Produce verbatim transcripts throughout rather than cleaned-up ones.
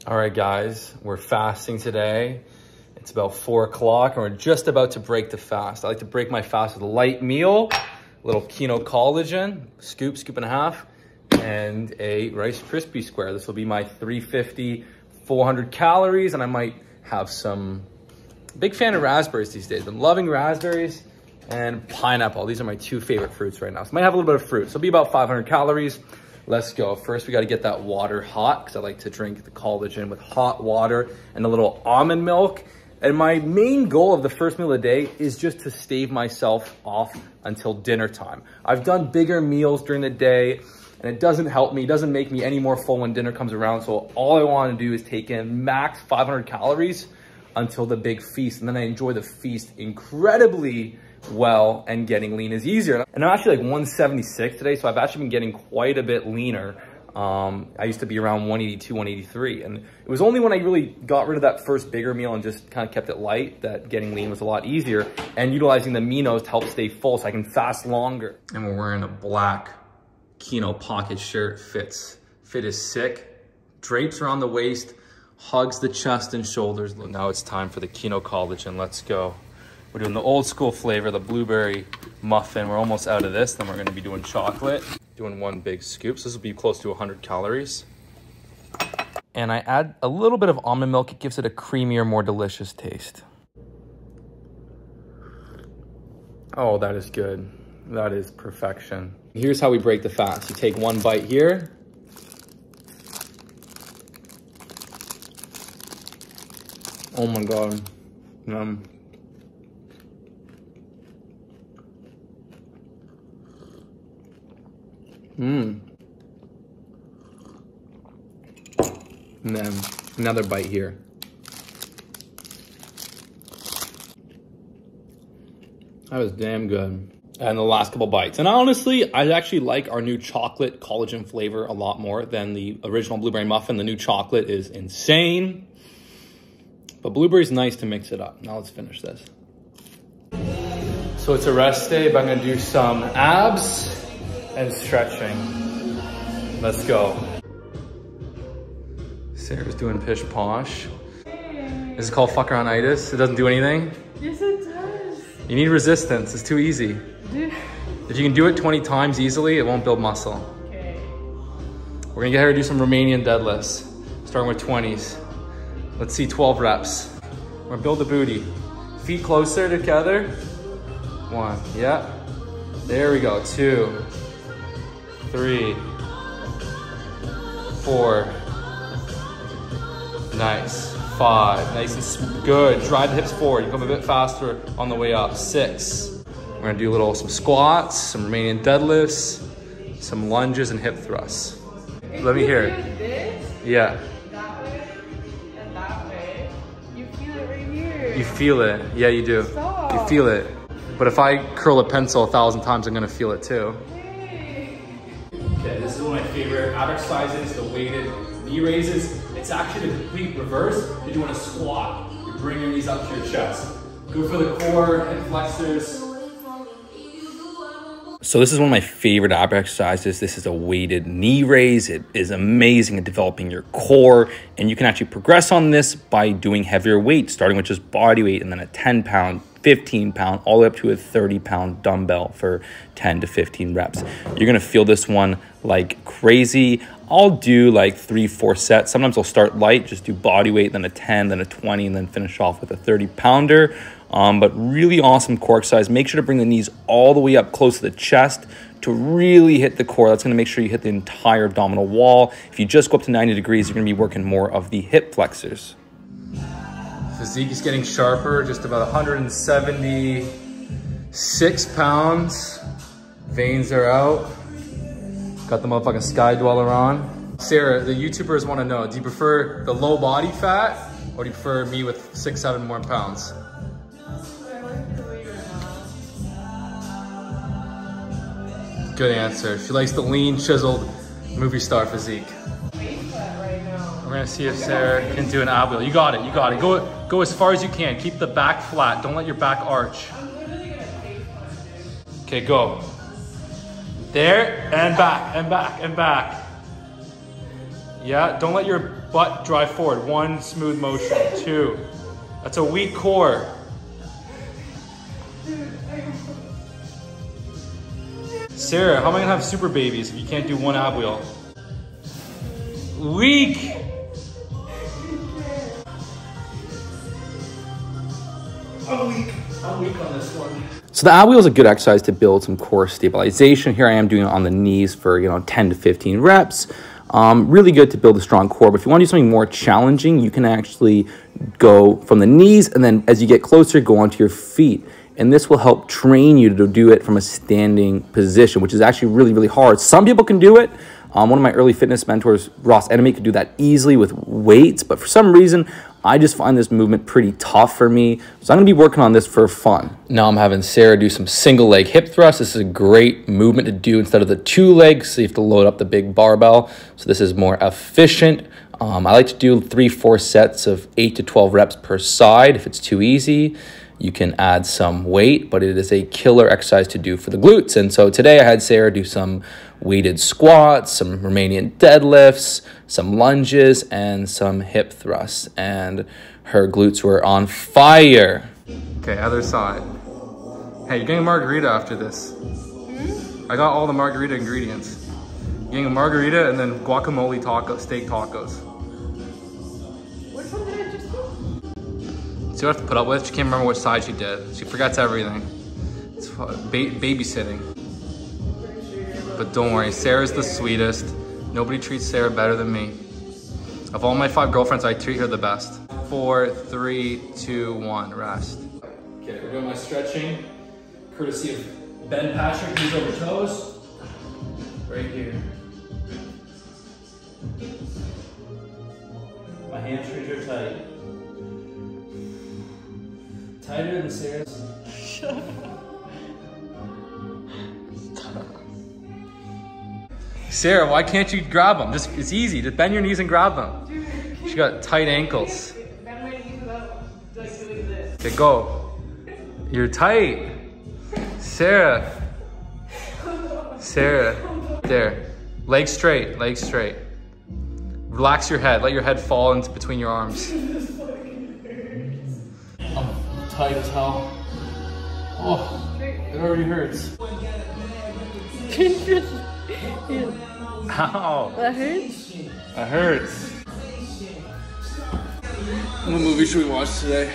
All right, guys, we're fasting today. It's about four o'clock and we're just about to break the fast. I like to break my fast with a light meal, a little Kino Collagen, scoop, scoop and a half, and a Rice Krispie square. This will be my three fifty, four hundred calories, and I might have some, big fan of raspberries these days. I'm loving raspberries and pineapple. These are my two favorite fruits right now. So I might have a little bit of fruit. So it'll be about five hundred calories. Let's go. First, we got to get that water hot because I like to drink the collagen with hot water and a little almond milk. And my main goal of the first meal of the day is just to stave myself off until dinner time. I've done bigger meals during the day and it doesn't help me. It doesn't make me any more full when dinner comes around. So all I want to do is take in max five hundred calories until the big feast. And then I enjoy the feast incredibly well, and getting lean is easier. And I'm actually like one seventy-six today, so I've actually been getting quite a bit leaner. Um, I used to be around one eighty-two, one eighty-three, and it was only when I really got rid of that first bigger meal and just kind of kept it light that getting lean was a lot easier, and utilizing the Minos to help stay full so I can fast longer. And we're wearing a black Kino pocket shirt. Fits. Fit is sick. Drapes around the waist, hugs the chest and shoulders. Now it's time for the Kino Collagen. Let's go. We're doing the old school flavor, the blueberry muffin. We're almost out of this. Then we're gonna be doing chocolate. Doing one big scoop. So this will be close to one hundred calories. And I add a little bit of almond milk. It gives it a creamier, more delicious taste. Oh, that is good. That is perfection. Here's how we break the fast. You take one bite here. Oh my God. Um, Mmm. And then another bite here. That was damn good. And the last couple bites. And honestly, I actually like our new chocolate collagen flavor a lot more than the original blueberry muffin. The new chocolate is insane. But blueberry's nice to mix it up. Now let's finish this. So it's a rest day, but I'm gonna do some abs and stretching. Let's go. Sarah's doing pish posh. Hey. This is called fucker-on-itis. It doesn't do anything? Yes, it does. You need resistance. It's too easy. Dude. If you can do it twenty times easily, it won't build muscle. Okay. We're gonna get her to do some Romanian deadlifts, starting with twenties. Let's see twelve reps. We're gonna build the booty. Feet closer together. One, yeah. There we go, two. Three, four, nice, five, nice and good. Drive the hips forward, you come a bit faster on the way up. Six, we're gonna do a little, some squats, some Romanian deadlifts, some lunges and hip thrusts. If Let me hear it. it. This, yeah. that way, and that way, you feel it right here. You feel it, yeah you do. Stop. You feel it. But if I curl a pencil a thousand times, I'm gonna feel it too. Okay, this is one of my favorite ab exercises, the weighted knee raises. It's actually the complete reverse. You're doing a squat. You bring your knees up to your chest. Go for the core, hip flexors. So this is one of my favorite ab exercises. This is a weighted knee raise. It is amazing at developing your core, and you can actually progress on this by doing heavier weight, starting with just body weight and then a ten pound, fifteen pound, all the way up to a thirty pound dumbbell for ten to fifteen reps. You're gonna feel this one like crazy. I'll do like three, four sets. Sometimes I'll start light, just do body weight, then a ten, then a twenty, and then finish off with a thirty pounder. Um, but really awesome core exercise. Make sure to bring the knees all the way up close to the chest to really hit the core. That's gonna make sure you hit the entire abdominal wall. If you just go up to ninety degrees, you're gonna be working more of the hip flexors. Physique is getting sharper, just about one hundred seventy-six pounds. Veins are out. Got the motherfucking Sky Dweller on. Sarah, the YouTubers wanna know, do you prefer the low body fat or do you prefer me with six, seven more pounds? Good answer. She likes the lean, chiseled movie star physique. We're gonna see if Sarah can do an ab wheel. You got it, you got it. Go, go as far as you can. Keep the back flat. Don't let your back arch. Okay, go. There, and back, and back, and back. Yeah, don't let your Butt drive forward. One, smooth motion. Two. That's a weak core. Sarah, how am I gonna have super babies if you can't do one ab wheel? Weak. I'm weak. I'm weak on this one. So the ab wheel is a good exercise to build some core stabilization. Here I am doing it on the knees for, you know, ten to fifteen reps. Um, really good to build a strong core. But if you want to do something more challenging, you can actually go from the knees, and then as you get closer, go onto your feet. And this will help train you to do it from a standing position, which is actually really, really hard. Some people can do it. Um, one of my early fitness mentors, Ross Enemy, could do that easily with weights. But for some reason, I just find this movement pretty tough for me. So I'm going to be working on this for fun. Now I'm having Sarah do some single leg hip thrusts. This is a great movement to do instead of the two legs. So you have to load up the big barbell. So this is more efficient. Um, I like to do three, four sets of eight to twelve reps per side. If it's too easy, you can add some weight, but it is a killer exercise to do for the glutes. And so today I had Sarah do some weighted squats, some Romanian deadlifts, some lunges, and some hip thrusts. And her glutes were on fire. Okay, other side. Hey, you're getting a margarita after this. Hmm? I got all the margarita ingredients. You're getting a margarita and then guacamole taco, steak tacos. Which one did I just do? See what I have to put up with? She can't remember which side she did. She forgets everything. It's ba babysitting. But don't worry, Sarah's the sweetest. Nobody treats Sarah better than me. Of all my five girlfriends, I treat her the best. Four, three, two, one, rest. Okay, we're doing my stretching, courtesy of Ben Patrick, knees over toes. Right here. My hamstrings are tight. Tighter than Sarah's. Shut up. Sarah, why can't you grab them? Just, it's easy. Just bend your knees and grab them. Dude, She got tight ankles. bend my knees without like doing this. Okay, go. You're tight. Sarah. Sarah. There. Legs straight. Legs straight. Relax your head. Let your head fall into between your arms. I'm tight as hell. Oh, it already hurts. Ow. That hurts? That hurts. What movie should we watch today?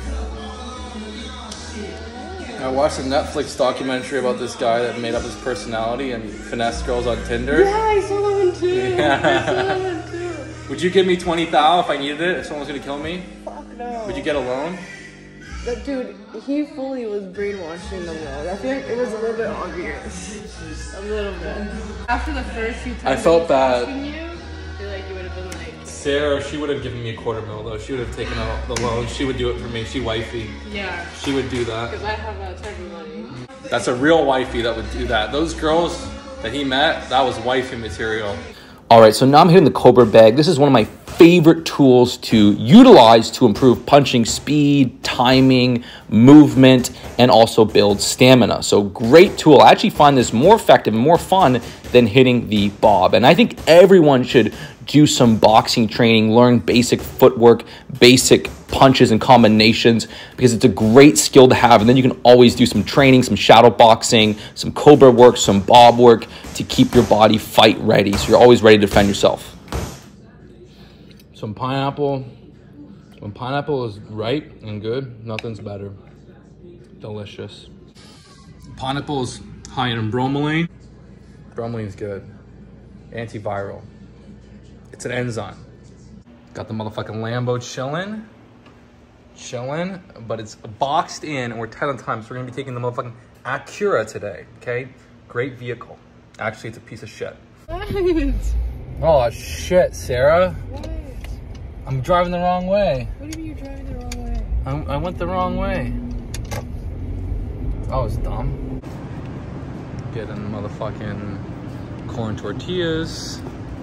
I watched a Netflix documentary about this guy that made up his personality and finessed girls on Tinder. Yeah, I saw that one too. Yeah. I saw that one too. Would you give me twenty thou if I needed it? If someone was gonna kill me? Fuck no. Would you get a loan? That dude, he fully was brainwashing the world. I feel like it was a little bit obvious. A little bit. After the first few times I felt he was bad. asking you, I feel like you would have been like, Sarah, she would have given me a quarter mil though. She would have taken out the loan. She would do it for me. She wifey. yeah, She would do that. because I have that type of money. That's a real wifey that would do that. Those girls that he met, that was wifey material. All right, so now I'm hitting the Cobra bag. This is one of my favorite tools to utilize to improve punching speed, timing, movement, and also build stamina. So great tool. I actually find this more effective and more fun than hitting the bob. And I think everyone should do some boxing training, learn basic footwork, basic punches and combinations, because it's a great skill to have. And then you can always do some training, some shadow boxing, some Cobra work, some bob work to keep your body fight ready. So you're always ready to defend yourself. Some pineapple. When pineapple is ripe and good, nothing's better. Delicious. Pineapple is high in bromelain. Bromelain's good. Antiviral. It's an enzyme. Got the motherfucking Lambo chillin'. Chillin', but it's boxed in and we're tight on time, so we're gonna be taking the motherfucking Acura today, okay? Great vehicle. Actually, it's a piece of shit. What? Oh shit, Sarah. What? I'm driving the wrong way. What do you mean you're driving the wrong way? I, I went the wrong way. I was dumb. Getting motherfucking corn tortillas,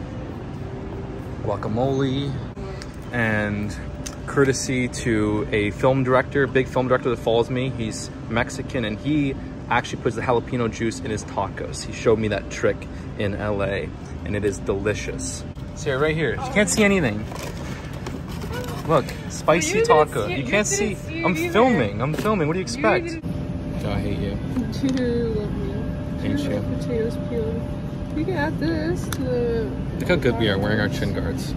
guacamole, and courtesy to a film director, big film director that follows me. He's Mexican and he actually puts the jalapeno juice in his tacos. He showed me that trick in L A and it is delicious. See it right here. You can't see anything. Look, spicy you taco. didn't see- You you can't didn't see. see it I'm either. filming. I'm filming. What do you expect? You No, I hate you. Dude, love me. Hate Dude, you. Potatoes peeled. You can add this to the... Look how good we are wearing our chin guards.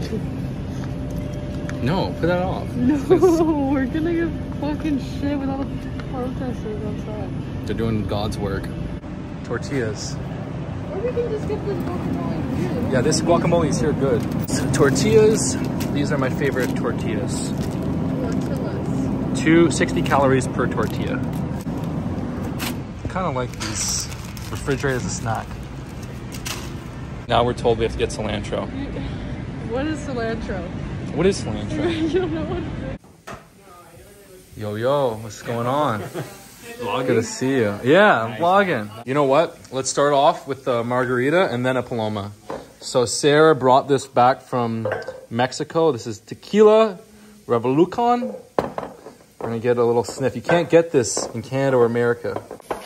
No, put that off. No, we're gonna get fucking shit with all the protesters outside. They're doing God's work. Tortillas. Or we can just get this guacamole here. Yeah, this guacamole is here good. So, tortillas. These are my favorite tortillas. Tortillas. Two sixty calories per tortilla. Kind of like these refrigerated as a snack. Now we're told we have to get cilantro. What is cilantro? What is cilantro? You don't know what it is. Yo, yo, what's going on? Good to see you. Yeah, I'm vlogging. You know what? Let's start off with the margarita and then a paloma. So Sarah brought this back from Mexico. This is Tequila Revolucion. We're gonna get a little sniff. You can't get this in Canada or America.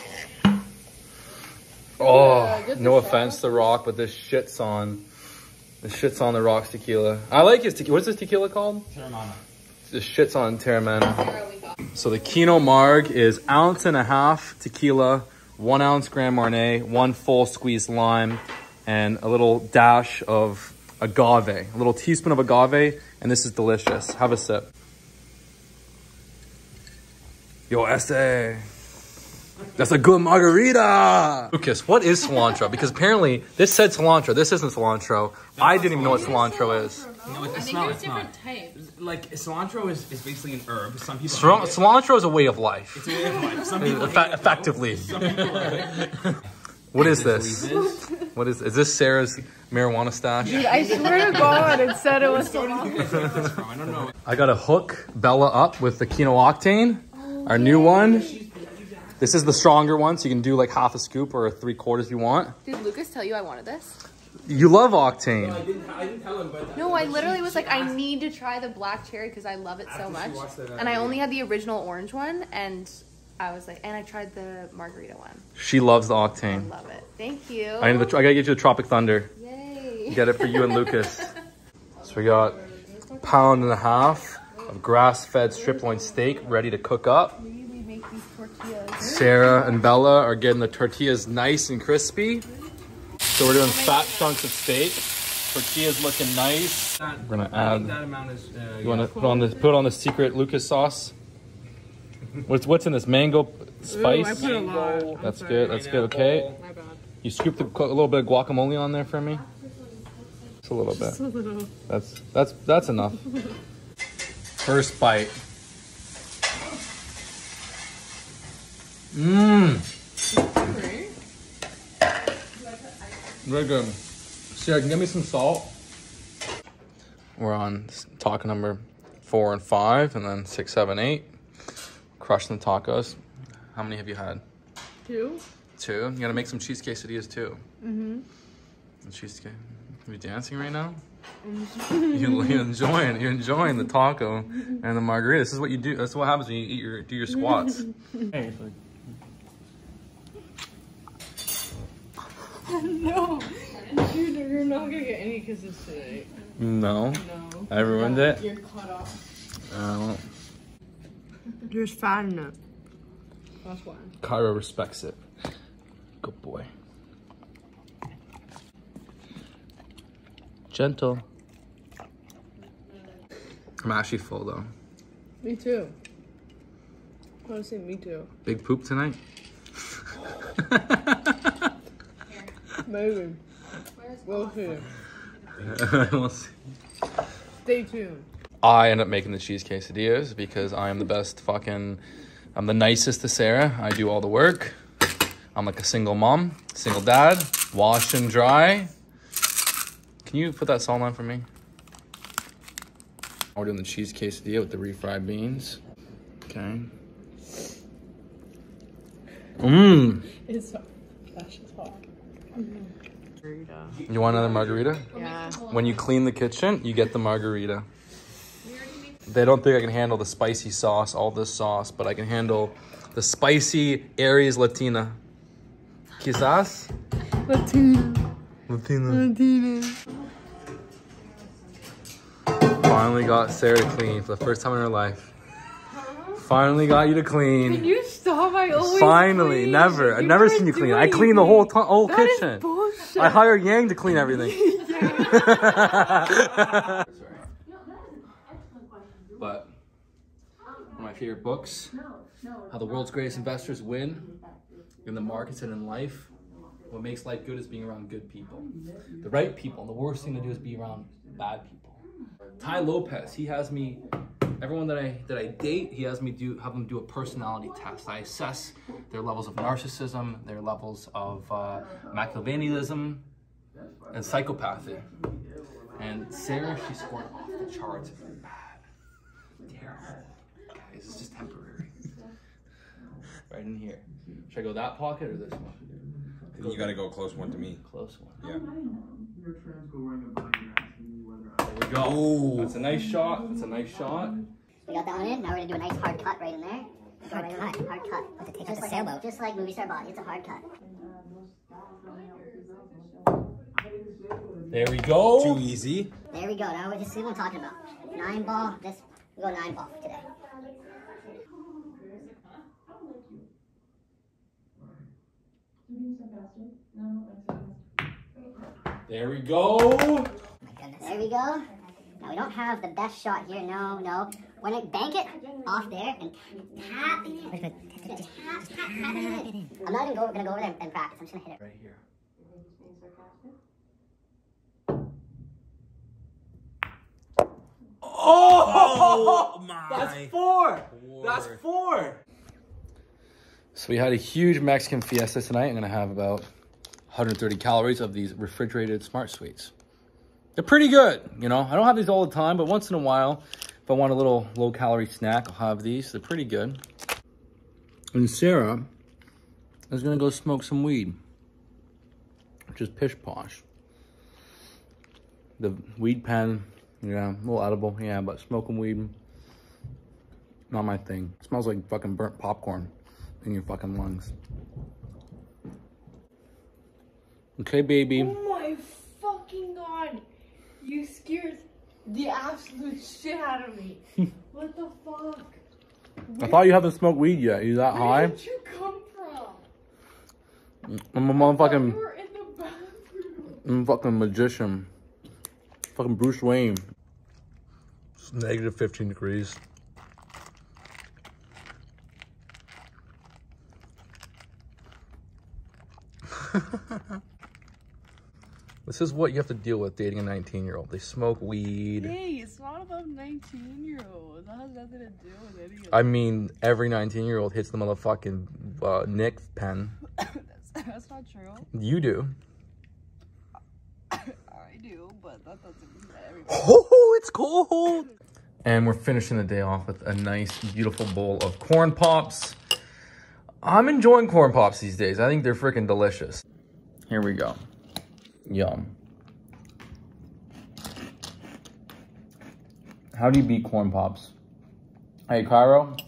Oh, Yeah, get no the offense to Rock, but this shit's on. This shit's on the Rock's tequila. I like his tequila. What's this tequila called? Terramana. This shit's on Terramana. So the Kino Marg is ounce and a half tequila, one ounce Grand Marnier, one full squeezed lime, and a little dash of agave, a little teaspoon of agave, and this is delicious. Have a sip. Yo, este. That's a good margarita. Lucas, what is cilantro? Because apparently this said cilantro. This isn't cilantro. I didn't even know what cilantro is. No, it's, it's not. It's not. Like cilantro is, is basically an herb. Some people. Cil- hate it. cilantro is a way of life. It's a way of life. Some people Effe- hate it. effectively. Some people love it. What is this? What is is this Sarah's marijuana stash? Dude, I swear to God, it said it was cilantro. I don't know. I got to hook Bella up with the Kino Octane, our new one. This is the stronger one, so you can do like half a scoop or three quarters if you want. Did Lucas tell you I wanted this? You love Octane. I didn't, I didn't tell him, but No, I literally was like, I need to try the black cherry because I love it so much. And I only had the original orange one, and I was like, and I tried the margarita one. She loves the I Octane. love it. Thank you. I need the, I gotta get you the Tropic Thunder. Yay. Get it for you and Lucas. So we got a pound and a half of grass-fed strip loin steak ready to cook up. We make these tortillas. Sarah and Bella are getting the tortillas nice and crispy. So we're doing fat chunks of steak. Tortillas looking nice. We're gonna add. that amount is. Uh, You want to put on the put on the secret Lucas sauce? What's what's in this mango spice? Ooh, I put a lot. I'm That's sorry. good. That's good. Okay. My bad. You scooped a, a little bit of guacamole on there for me. Just a little bit. Just a little. That's that's that's enough. First bite. Mmm. Very good. Sarah, can you get me some salt? We're on taco number four and five, and then six, seven, eight. Crushing the tacos. How many have you had? Two? Two. You gotta make some cheese quesadillas too. Mm-hmm. Cheesecake. Are you dancing right now? you, you're enjoying. You're enjoying the taco and the margarita. This is what you do. That's what happens when you eat your do your squats. No. Dude, you're not gonna get any kisses today. No. No. I ruined it. You're cut off. Uh, There's fat in it. That's why. Cairo respects it. Good boy. Gentle. I'm actually full though. Me too. Honestly, me too. Big poop tonight? Maybe. We'll see. We'll see. Stay tuned. I end up making the cheese quesadillas because I am the best fucking, I'm the nicest to Sarah. I do all the work. I'm like a single mom, single dad, wash and dry. Can you put that salt on for me? We're doing the cheese quesadilla with the refried beans. Okay. Mmm. It's hot. That's just hot. You want another margarita? Yeah. When you clean the kitchen, you get the margarita. They don't think I can handle the spicy sauce, all this sauce, but I can handle the spicy Aries Latina. Quizás? Latina. Latina. Latina. Finally got Sarah to clean for the first time in her life. Finally got you to clean. Can you stop? I always Finally, clean. never. I've You never can't seen you do clean. I clean the whole t- whole That is kitchen. bullshit. I hire Yang to clean everything. But one of my favorite books, How the World's Greatest Investors Win in the Markets and in Life. What makes life good is being around good people. The right people. And the worst thing to do is be around bad people. Ty Lopez, he has me, everyone that I that I date, he has me do have them do a personality test. I assess their levels of narcissism, their levels of uh, Machiavellianism, and psychopathy. And Sarah, she scored off the charts. Bad. Terrible. Guys, it's just temporary. Right in here. Should I go that pocket or this one? You gotta go close one to me. Close one. Yeah. There we go. Ooh. That's a nice shot. That's a nice shot. We got that one in. Now we're gonna do a nice hard cut right in there. Hard right cut. Hard cut. With the take just like sailboat. Just like movie star body. It's a hard cut. There we go. Too easy. There we go. Now we just see what I'm talking about. Nine ball. This we go nine ball today. There we go. Oh my goodness. There we go. Now we don't have the best shot here. No, no. When I bank it off there and tap it in. Just tap, tap, tap it in. I'm not even go, gonna go over there and practice. I'm just gonna hit it. Right here. Oh, my. That's four. Four. That's four. So we had a huge Mexican fiesta tonight. I'm gonna have about one hundred thirty calories of these refrigerated Smart Sweets. They're pretty good, you know. I don't have these all the time, but once in a while, if I want a little low-calorie snack, I'll have these. They're pretty good. And Sarah is gonna go smoke some weed, which is pish posh. The weed pen, yeah, a little edible, yeah, but smoking weed, not my thing. It smells like fucking burnt popcorn in your fucking lungs. Okay, baby. Oh my fucking god. You scared the absolute shit out of me. What the fuck? I thought you haven't smoked weed yet. You that Where high? did you come from? I'm a motherfucking, You were in the bathroom. I'm a fucking magician. Fucking Bruce Wayne. It's negative fifteen degrees. This is what you have to deal with dating a nineteen year old. They smoke weed. Hey, it's not about nineteen year olds. That has nothing to do with any of I mean, every nineteen year old hits the motherfucking uh, Nick pen. that's, that's not true. You do. I do, but that doesn't mean that everybody. Oh, it's cold. And we're finishing the day off with a nice, beautiful bowl of corn pops. I'm enjoying corn pops these days. I think they're freaking delicious. Here we go. Yum. How do you beat corn pops? Hey, Cairo.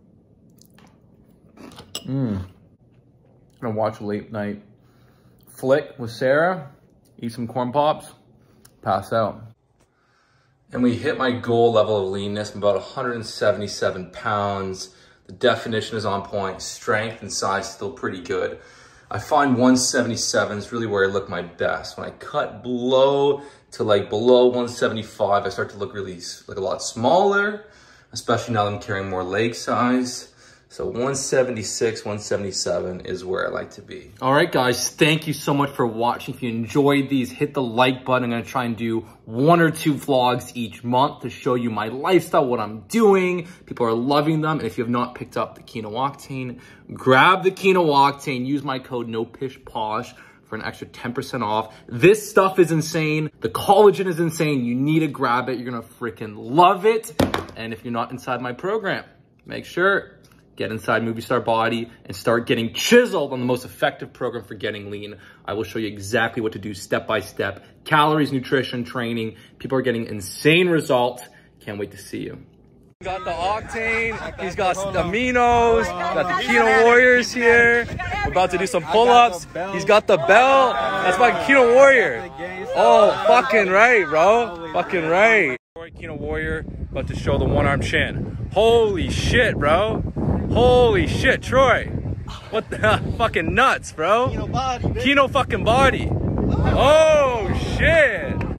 Mmm. Gonna watch a late night flick with Sarah. Eat some corn pops. Pass out. And we hit my goal level of leanness. I'm about one hundred seventy-seven pounds. The definition is on point. Strength and size still pretty good. I find one seventy-seven is really where I look my best. When I cut below to like below one seventy-five, I start to look really like a lot smaller, especially now that I'm carrying more leg size. So one seventy-six, one seventy-seven is where I like to be. All right, guys, thank you so much for watching. If you enjoyed these, hit the like button. I'm gonna try and do one or two vlogs each month to show you my lifestyle, what I'm doing. People are loving them. And if you have not picked up the Kino Octane, grab the Kino Octane. Use my code NOPISHPOSH for an extra ten percent off. This stuff is insane. The collagen is insane. You need to grab it. You're gonna freaking love it. And if you're not inside my program, make sure get inside Movie Star Body and start getting chiseled on the most effective program for getting lean. I will show you exactly what to do step by step. Calories, nutrition, training. People are getting insane results. Can't wait to see you. Got the Octane, he's got the aminos, got the Kino Warriors here. We're about to do some pull-ups. He's got the belt. That's fucking Kino Warrior. Oh, fucking right, bro. Fucking right. Troy Kino Warrior about to show the one-arm shin. Holy shit, bro. Holy shit, Troy. What the fucking nuts, bro. Kino body, Kino fucking body. Oh shit.